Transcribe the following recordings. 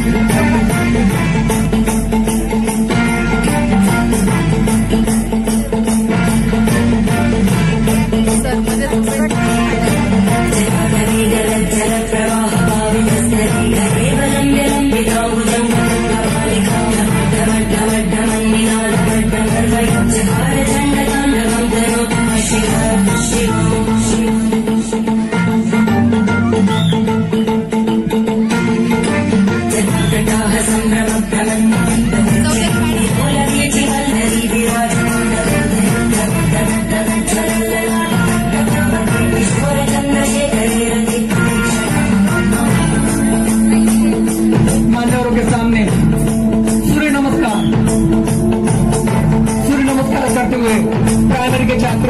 Primary के छात्र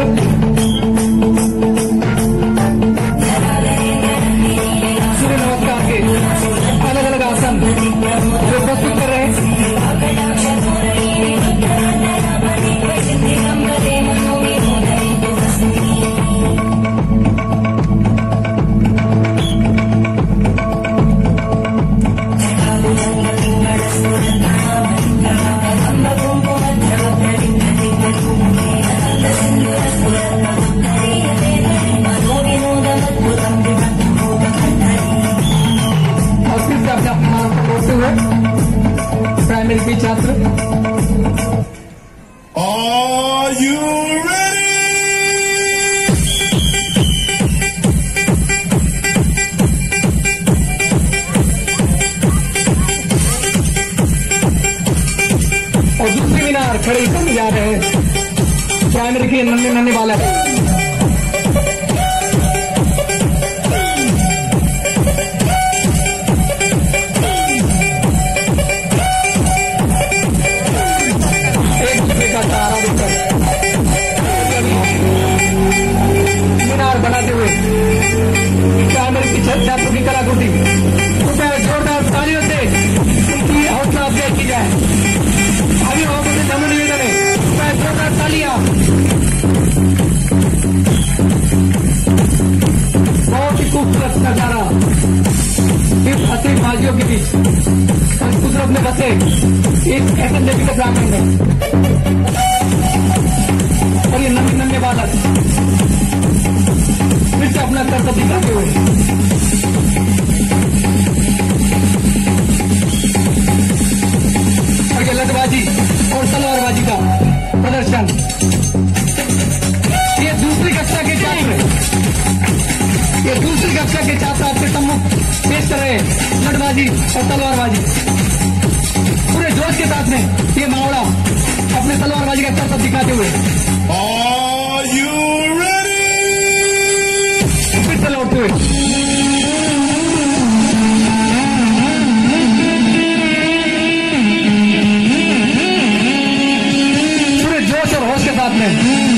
सूर्य नमस्कार के अलग अलग आसन जो प्रस्तुत कर रहे हैं। प्राइमरी के छात्र Are you ready? और दूसरी मीनार खड़ी करने जा रहे हैं प्राइमरी के नन्हे नन्हे बालक। मीनार बनाते हुए प्राइमरी की छात्रों की कलाकृति जोरदार तालियों से उनकी हौसला अफजाई की जाए। अभी लोगों से जम्मू निवेदन है जोरदार तालियां। बहुत ही खूबसूरत नजारा इस हसीन बाजियों के बीच कुदरत में बसे एक ऐसे देवी के प्रांगण में, और ये नन्हे नन्हे बालक फिर से अपना कर्तव्य दिखाते हुए और ये लठबाजी और तलवारबाजी का प्रदर्शन। ये दूसरी कक्षा के छात्र आपके सम्मुख पेश कर रहे हैं लठबाजी और तलवारबाजी। पूरे जोश के साथ में ये मावड़ा अपने तलवारबाजी का कर्तव्य दिखाते हुए Are you ready? फिर से लौटते हुए पूरे जोश और होश के साथ में